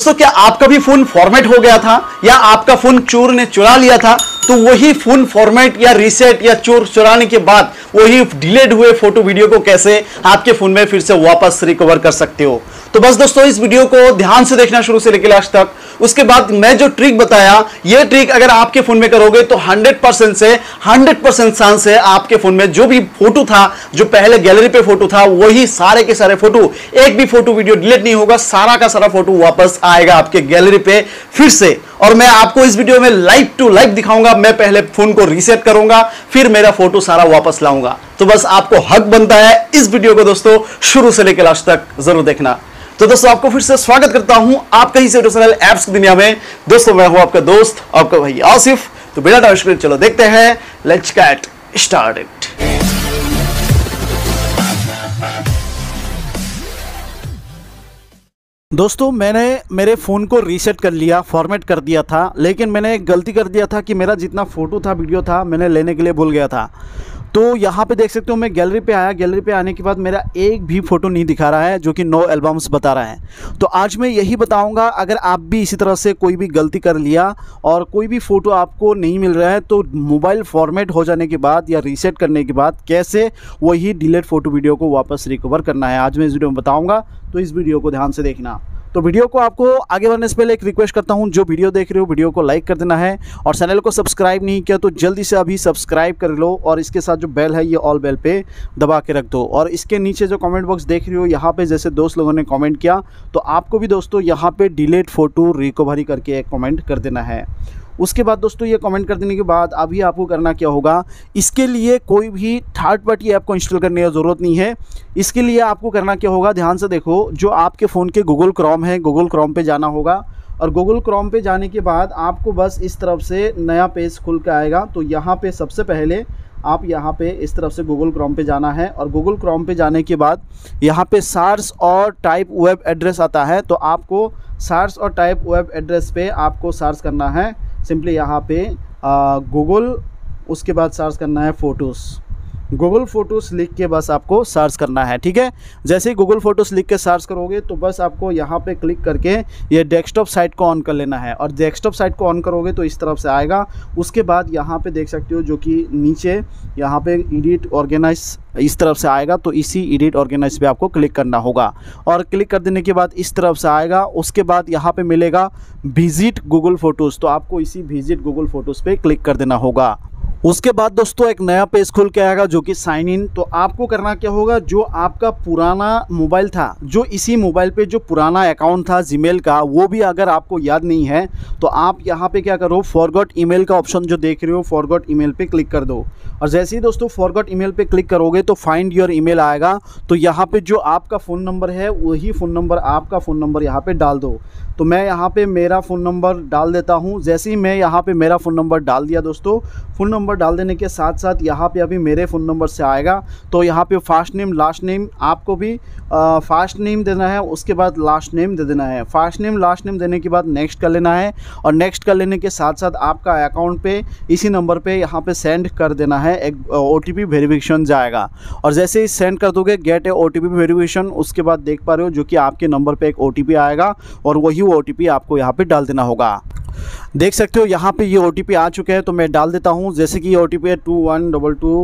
दोस्तों, क्या आपका भी फोन फॉर्मेट हो गया था या आपका फोन चोर ने चुरा लिया था? तो वही फोन फॉर्मेट या रीसेट या चोर चुराने के बाद वही डिलीट हुए फोटो वीडियो को कैसे आपके फोन में फिर से वापस रिकवर कर सकते हो। तो बस दोस्तों, इस वीडियो को ध्यान से देखना शुरू से लेकर लास्ट तक। उसके बाद मैं जो ट्रिक बताया, ये ट्रिक अगर आपके फोन में करोगे तो 100% चांस है आपके फोन में जो भी फोटो था, जो पहले गैलरी पे फोटो था, वही सारे के सारे फोटो, एक भी फोटो वीडियो डिलीट नहीं होगा, सारा का सारा फोटो वापस आएगा आपके गैलरी पे फिर से। और मैं आपको इस वीडियो में लाइव टू लाइव दिखाऊंगा। मैं पहले फोन को रीसेट करूंगा, फिर मेरा फोटो सारा वापस लाऊंगा। तो बस आपको हक बनता है इस वीडियो को दोस्तों शुरू से लेकर लास्ट तक जरूर देखना। तो दोस्तों, आपको फिर से स्वागत करता हूं आपका ही यूट्यूब चैनल ऐप्स की दुनिया में। दोस्तों, मैं हूं आपका दोस्त, आपका भाई आसिफ। तो बिना टाइम वेस्ट चलो देखते हैं, लेट्स गेट स्टार्टेड। दोस्तों, मैंने मेरे फ़ोन को रीसेट कर लिया, फॉर्मेट कर दिया था, लेकिन मैंने एक गलती कर दिया था कि मेरा जितना फ़ोटो था, वीडियो था, मैंने लेने के लिए भूल गया था। तो यहाँ पे देख सकते हो, मैं गैलरी पे आया। गैलरी पे आने के बाद मेरा एक भी फ़ोटो नहीं दिखा रहा है, जो कि नो एल्बम्स बता रहा है। तो आज मैं यही बताऊँगा, अगर आप भी इसी तरह से कोई भी गलती कर लिया और कोई भी फ़ोटो आपको नहीं मिल रहा है, तो मोबाइल फॉर्मेट हो जाने के बाद या रीसेट करने के बाद कैसे वही डिलीट फ़ोटो वीडियो को वापस रिकवर करना है, आज मैं इस वीडियो में बताऊँगा। तो इस वीडियो को ध्यान से देखना। तो वीडियो को आपको आगे बढ़ने से पहले एक रिक्वेस्ट करता हूं, जो वीडियो देख रहे हो वीडियो को लाइक कर देना है, और चैनल को सब्सक्राइब नहीं किया तो जल्दी से अभी सब्सक्राइब कर लो, और इसके साथ जो बेल है ये ऑल बेल पे दबा के रख दो। और इसके नीचे जो कमेंट बॉक्स देख रहे हो, यहाँ पे जैसे दोस्त लोगों ने कमेंट किया, तो आपको भी दोस्तों यहाँ पे डिलीट फ़ोटो रिकवरी करके एक कमेंट कर देना है। उसके बाद दोस्तों, ये कमेंट कर देने के बाद अभी आपको करना क्या होगा, इसके लिए कोई भी थर्ड पार्टी ऐप को इंस्टॉल करने की ज़रूरत नहीं है। इसके लिए आपको करना क्या होगा, ध्यान से देखो, जो आपके फ़ोन के गूगल क्रोम है, गूगल क्रोम पे जाना होगा। और गूगल क्रोम पे जाने के बाद आपको बस इस तरफ से नया पेज खुल के आएगा। तो यहाँ पे सबसे पहले आप यहाँ पे इस तरफ से गूगल क्रोम पे जाना है, और गूगल क्रोम पे जाने के बाद यहाँ पे सर्च और टाइप वेब एड्रेस आता है। तो आपको सर्च और टाइप वेब एड्रेस पे आपको सर्च करना है सिंपली यहाँ पे गूगल, उसके बाद सर्च करना है फ़ोटोज़। गूगल फ़ोटोज़ लिख के बस आपको सर्च करना है, ठीक है। जैसे ही गूगल फ़ोटोज़ लिख के सर्च करोगे तो बस आपको यहाँ पे क्लिक करके ये डेस्कटॉप साइट को ऑन कर लेना है, और डेस्कटॉप साइट को ऑन करोगे तो इस तरफ से आएगा। उसके बाद यहाँ पे देख सकते हो, जो कि नीचे यहाँ पे एडिट ऑर्गेनाइज इस तरफ से आएगा, तो इसी एडिट ऑर्गेनाइज पे आपको क्लिक करना होगा। और क्लिक कर देने के बाद इस तरफ से आएगा। उसके बाद यहाँ पे मिलेगा विजिट गूगल फ़ोटोज़, तो आपको इसी विजिट गूगल फ़ोटोज़ पे क्लिक कर देना होगा। उसके बाद दोस्तों एक नया पेज खुल के आएगा, जो कि साइन इन। तो आपको करना क्या होगा, जो आपका पुराना मोबाइल था, जो इसी मोबाइल पे जो पुराना अकाउंट था जीमेल का, वो भी अगर आपको याद नहीं है तो आप यहाँ पे क्या करो, फॉरगॉट ईमेल का ऑप्शन जो देख रहे हो, फॉरगॉट ईमेल पे क्लिक कर दो। और जैसे ही दोस्तों फॉरगॉट ईमेल पे क्लिक करोगे तो फाइंड योर ईमेल आएगा। तो यहाँ पे जो आपका फ़ोन नंबर है, वही फ़ोन नंबर, आपका फ़ोन नंबर यहाँ पे डाल दो। तो मैं यहाँ पे मेरा फ़ोन नंबर डाल देता हूँ। जैसे ही मैं यहाँ पे मेरा फ़ोन नंबर डाल दिया दोस्तों, फ़ोन नंबर डाल देने के साथ साथ यहाँ पे अभी मेरे फ़ोन नंबर से आएगा। तो यहाँ पे फर्स्ट नेम लास्ट नेम, आपको भी फर्स्ट नेम देना है, उसके बाद लास्ट नेम दे देना है। फर्स्ट नेम लास्ट नेम देने के बाद नेक्स्ट कर लेना है, और नेक्स्ट कर लेने के साथ साथ आपका अकाउंट पे इसी नंबर पे यहाँ पे सेंड कर देना है, एक OTP वेरिफिकेशन जाएगा। और जैसे ही सेंड कर दोगे गेट ए OTP वेरिफिकेशन, उसके बाद देख पा रहे हो जो कि आपके नंबर पे एक OTP आएगा, और वही OTP आपको यहाँ पे डाल देना होगा। देख सकते हो यहाँ पे ये OTP आ चुके हैं, तो मैं डाल देता हूँ। जैसे कि OTP है 2122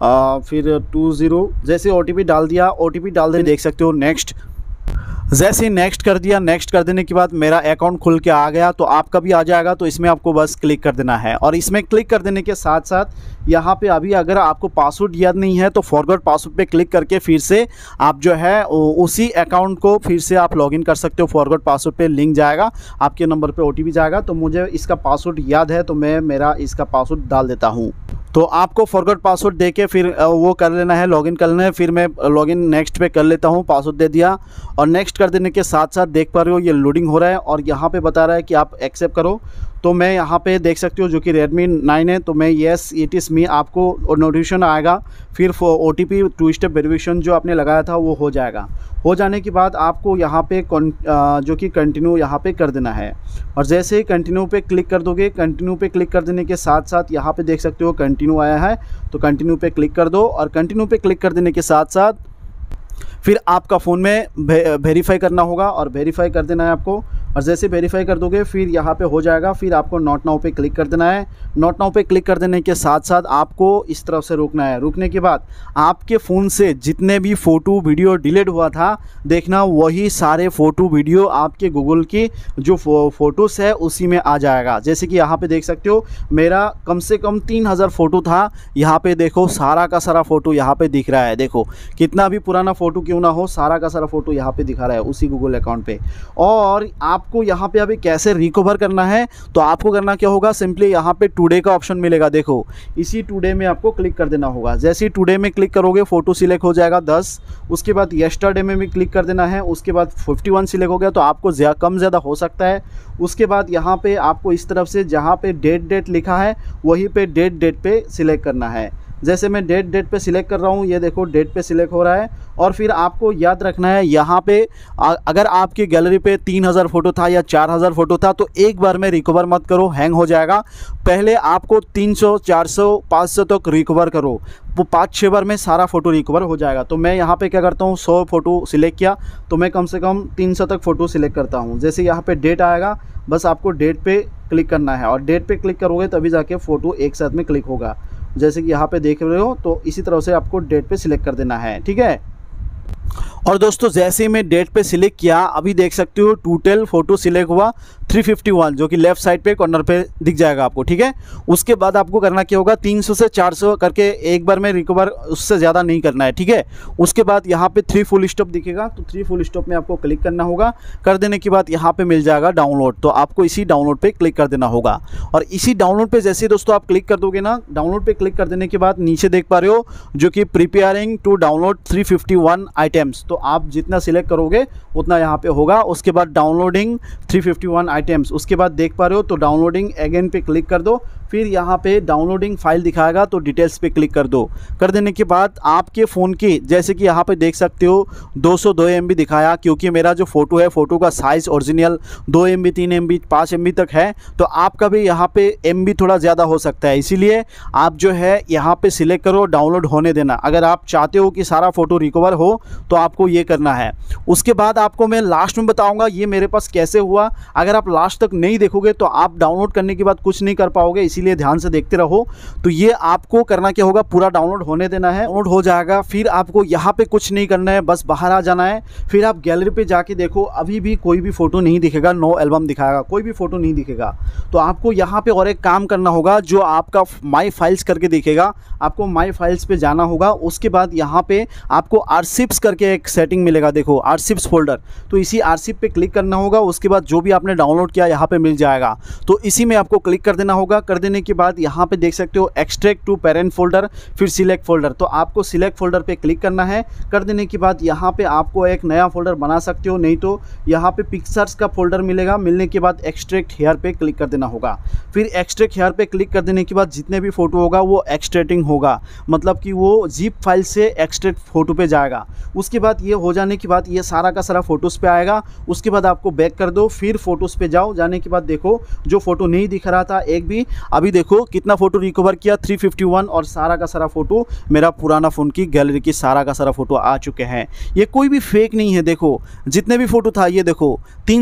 फिर 20। जैसे OTP डाल दिया, OTP डाल देने देख सकते हो नेक्स्ट। जैसे ही नेक्स्ट कर दिया, नेक्स्ट कर देने के बाद मेरा अकाउंट खुल के आ गया। तो आपका भी आ जाएगा, तो इसमें आपको बस क्लिक कर देना है। और इसमें क्लिक कर देने के साथ साथ यहाँ पे अभी अगर आपको पासवर्ड याद नहीं है तो फॉरगॉट पासवर्ड पे क्लिक करके फिर से आप जो है उसी अकाउंट को फिर से आप लॉगिन कर सकते हो। फॉरगॉट पासवर्ड पे लिंक जाएगा, आपके नंबर पे OTP जाएगा। तो मुझे इसका पासवर्ड याद है, तो मैं मेरा इसका पासवर्ड डाल देता हूँ। तो आपको फॉरगॉट पासवर्ड दे के फिर वो कर लेना है, लॉगिन कर लेना है। फिर मैं लॉगिन नेक्स्ट पे कर लेता हूँ, पासवर्ड दे दिया। और नेक्स्ट कर देने के साथ साथ देख पा रहे हो ये लोडिंग हो रहा है, और यहाँ पे बता रहा है कि आप एक्सेप्ट करो। तो मैं यहाँ पे देख सकते हो जो कि Redmi 9 है, तो मैं येस इट इज़ मी, आपको नोटिफिकेशन आएगा। फिर OTP 2 स्टेप वेरिफिकेशन जो आपने लगाया था वो हो जाएगा। हो जाने के बाद आपको यहाँ पे जो कि कंटिन्यू यहाँ पे कर देना है। और जैसे ही कंटिन्यू पे क्लिक कर दोगे, कंटिन्यू पे क्लिक कर देने के साथ साथ यहाँ पे देख सकते हो कंटिन्यू आया है, तो कंटिन्यू पे क्लिक कर दो। और कंटिन्यू पे क्लिक कर देने के साथ साथ फिर आपका फ़ोन में वेरीफाई करना होगा, और वेरीफाई कर देना है आपको। और जैसे वेरीफाई कर दोगे फिर यहाँ पे हो जाएगा। फिर आपको नॉट नाउ पे क्लिक कर देना है। नॉट नाउ पे क्लिक कर देने के साथ साथ आपको इस तरफ से रुकना है। रुकने के बाद आपके फ़ोन से जितने भी फ़ोटो वीडियो डिलीट हुआ था देखना, वही सारे फ़ोटो वीडियो आपके गूगल की जो फ़ोटोज़ है उसी में आ जाएगा। जैसे कि यहाँ पे देख सकते हो मेरा कम से कम 3000 फ़ोटो था। यहाँ पे देखो सारा का सारा फ़ोटो यहाँ पे दिख रहा है। देखो कितना भी पुराना फ़ोटो क्यों ना हो, सारा का सारा फ़ोटो यहाँ पे दिखा रहा है उसी गूगल अकाउंट पे। और आपको यहाँ पे अभी कैसे रिकवर करना है, तो आपको करना क्या होगा, सिंपली यहाँ पे टुडे का ऑप्शन मिलेगा। देखो इसी टुडे में आपको क्लिक कर देना होगा। जैसे ही टुडे में क्लिक करोगे फ़ोटो सिलेक्ट हो जाएगा 10। उसके बाद यस्टरडे में भी क्लिक कर देना है। उसके बाद 51 सिलेक्ट हो गया तो आपको कम ज़्यादा हो सकता है। उसके बाद यहाँ पे आपको इस तरफ से जहाँ पे डेट लिखा है वहीं पे डेट पे सिलेक्ट करना है। जैसे मैं डेट पे सिलेक्ट कर रहा हूँ, ये देखो डेट पे सिलेक्ट हो रहा है। और फिर आपको याद रखना है यहाँ पे अगर आपकी गैलरी पे 3000 फ़ोटो था या 4000 फ़ोटो था तो एक बार में रिकवर मत करो, हैंग हो जाएगा। पहले आपको 300 400 500 तक रिकवर करो, वो 5-6 बार में सारा फ़ोटो रिकवर हो जाएगा। तो मैं यहाँ पे क्या करता हूँ, 100 फ़ोटो सिलेक्ट किया तो मैं कम से कम 300 तक फ़ोटो सिलेक्ट करता हूँ। जैसे यहाँ पे डेट आएगा बस आपको डेट पे क्लिक करना है और डेट पे क्लिक करोगे तभी जाके फ़ोटो एक साथ में क्लिक होगा। जैसे कि यहाँ पे देख रहे हो तो इसी तरह से आपको डेट पे सिलेक्ट कर देना है, ठीक है। और दोस्तों जैसे ही मैं डेट पे सिलेक्ट किया, अभी देख सकते हो टोटल फ़ोटो सिलेक्ट हुआ 351, जो कि लेफ़्ट साइड पे कॉर्नर पे दिख जाएगा आपको, ठीक है। उसके बाद आपको करना क्या होगा, 300 से 400 करके एक बार में रिकवर, उससे ज़्यादा नहीं करना है, ठीक है। उसके बाद यहाँ पे 3 फुल स्टॉप दिखेगा तो 3 फुल स्टॉप में आपको क्लिक करना होगा। कर देने के बाद यहाँ पे मिल जाएगा डाउनलोड, तो आपको इसी डाउनलोड पे क्लिक कर देना होगा। और इसी डाउनलोड पे जैसे दोस्तों आप क्लिक कर दोगे ना, डाउनलोड पे क्लिक कर देने के बाद नीचे देख पा रहे हो जो कि प्रिपेयरिंग टू डाउनलोड 351 आइटम्स, तो आप जितना सिलेक्ट करोगे उतना यहाँ पे होगा। उसके बाद डाउनलोडिंग 351 आइटम्स, उसके बाद देख पा रहे हो तो डाउनलोडिंग अगेन पे क्लिक कर दो। फिर यहाँ पे डाउनलोडिंग फाइल दिखाएगा तो डिटेल्स पे क्लिक कर दो। कर देने के बाद आपके फ़ोन की, जैसे कि यहाँ पे देख सकते हो 202 MB दिखाया, क्योंकि मेरा जो फ़ोटो है फ़ोटो का size original 2 MB 3 MB 5 MB तक है, तो आपका भी यहाँ पे MB थोड़ा ज़्यादा हो सकता है। इसीलिए आप जो है यहाँ पे सिलेक्ट करो, डाउनलोड होने देना। अगर आप चाहते हो कि सारा फ़ोटो रिकवर हो तो आपको ये करना है। उसके बाद आपको मैं लास्ट में बताऊँगा ये मेरे पास कैसे हुआ। अगर आप लास्ट तक नहीं देखोगे तो आप डाउनलोड करने के बाद कुछ नहीं कर पाओगे, इसीलिए ध्यान से देखते रहो। तो ये आपको करना क्या होगा, पूरा डाउनलोड होने देना है, डाउनलोड हो जाएगा। फिर आपको यहाँ पे कुछ नहीं करना है, बस बाहर आ जाना है। फिर आप गैलरी पे जाके देखो, अभी भी कोई भी फ़ोटो नहीं दिखेगा, नो एल्बम दिखाएगा, कोई भी फ़ोटो नहीं दिखेगा। तो आपको यहाँ पे और एक काम करना होगा, जो आपका माई फाइल्स करके दिखेगा, आपको माई फाइल्स पे जाना होगा। उसके बाद यहाँ पे आपको आर्शिप्स करके एक सेटिंग मिलेगा, देखो आर्शिप्स फोल्डर, तो इसी आर्शिप पे क्लिक करना होगा। उसके बाद जो भी आपने डाउनलोड किया यहाँ पे मिल जाएगा, तो इसी में आपको क्लिक कर देना होगा। कर देने के बाद यहाँ पे देख सकते हो एक्सट्रैक्ट टू पेरेंट फोल्डर, फिर सिलेक्ट फोल्डर, तो आपको सिलेक्ट फोल्डर पे क्लिक करना है। कर देने के बाद यहाँ पे आपको एक नया फोल्डर बना सकते हो, नहीं तो यहाँ पे पिक्चर्स का फोल्डर मिलेगा। मिलने के बाद एक्सट्रैक्ट हेयर पे क्लिक कर देना होगा। फिर एक्सट्रैक्ट हेयर पे क्लिक कर देने के बाद जितने भी फोटो होगा वो एक्सट्रैक्टिंग होगा, मतलब कि वो जिप फाइल से एक्सट्रैक्ट फोटो पे जाएगा। उसके बाद ये हो जाने के बाद ये सारा का सारा फोटोज़ पे आएगा। उसके बाद आपको बैक कर दो, फिर फोटोज़ पे जाओ। जाने के बाद देखो जो फ़ोटो नहीं दिख रहा था एक भी, अभी देखो कितना फ़ोटो रिकवर किया, 351, और सारा का सारा फ़ोटो मेरा पुराना फ़ोन की गैलरी की सारा का सारा फ़ोटो आ चुके हैं। ये कोई भी फेक नहीं है। देखो जितने भी फ़ोटो था ये देखो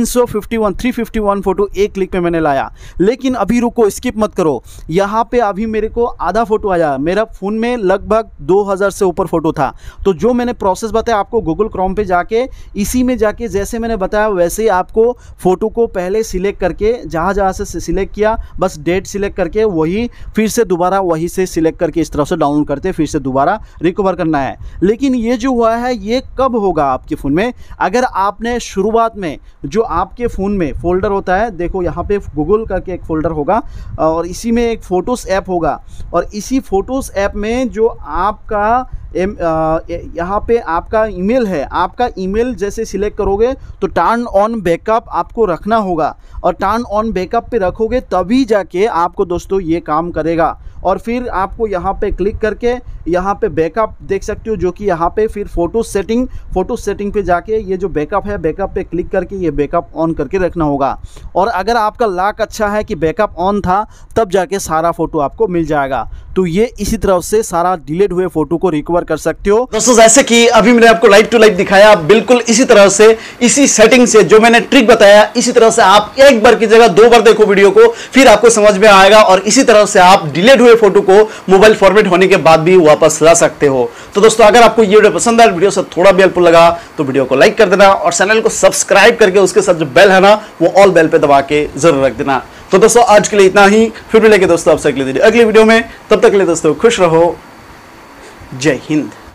351 फ़ोटो एक क्लिक पे मैंने लाया। लेकिन अभी रुको, स्किप मत करो, यहाँ पे अभी मेरे को आधा फ़ोटो आया। मेरा फ़ोन में लगभग 2000 से ऊपर फ़ोटो था। तो जो मैंने प्रोसेस बताया आपको, गूगल क्रोम पे जाके इसी में जाके जैसे मैंने बताया वैसे ही आपको फ़ोटो को पहले सिलेक्ट करके जहाँ से सिलेक्ट किया बस डेट सिलेक्ट करके वही फिर से दोबारा वही से सिलेक्ट करके इस तरह से डाउनलोड करते फिर से दोबारा रिकवर करना है। लेकिन ये जो हुआ है ये कब होगा आपके फ़ोन में, अगर आपने शुरुआत में जो आपके फ़ोन में फ़ोल्डर होता है, देखो यहाँ पे गूगल करके एक फ़ोल्डर होगा और इसी में एक फ़ोटोज़ ऐप होगा, और इसी फ़ोटोज़ ऐप में जो आपका यहाँ पे आपका ईमेल है, आपका ईमेल जैसे सिलेक्ट करोगे तो टर्न ऑन बैकअप आपको रखना होगा, और टर्न ऑन बैकअप पे रखोगे तभी जाके आपको दोस्तों ये काम करेगा। और फिर आपको यहाँ पे क्लिक करके यहाँ पे बैकअप देख सकते हो, जो कि यहाँ पे फिर फ़ोटो सेटिंग पे जाके ये जो बैकअप है बैकअप पे क्लिक करके ये बैकअप ऑन करके रखना होगा। और अगर आपका लक अच्छा है कि बैकअप ऑन था तब जाके सारा फ़ोटो आपको मिल जाएगा। तो ये इसी तरह से सारा डिलीट हुए फोटो को रिकवर कर सकते हो। दोस्तों जैसे कि अभी मैंने आपको लाइव टू लाइव दिखाया, बिल्कुल इसी तरह से, इसी सेटिंग से जो मैंने ट्रिक बताया, इसी तरह से आप एक बार की जगह 2 बार देखो वीडियो को, फिर आपको समझ में आएगा और इसी तरह से आप डिलीट हुए फोटो को मोबाइल फॉर्मेट होने के बाद भी वापस ला सकते हो। तो दोस्तों अगर आपको ये वीडियो पसंद आया, वीडियो से थोड़ा भी हेल्पफुल लगा तो वीडियो को लाइक कर देना और चैनल को सब्सक्राइब करके उसके साथ जो बेल है ना वो ऑल बेल पे दबा के जरूर रख देना। तो दोस्तों आज के लिए इतना ही, फिर मिलेंगे दोस्तों आपसे अगले वीडियो में। तब तक के लिए दोस्तों खुश रहो, जय हिंद।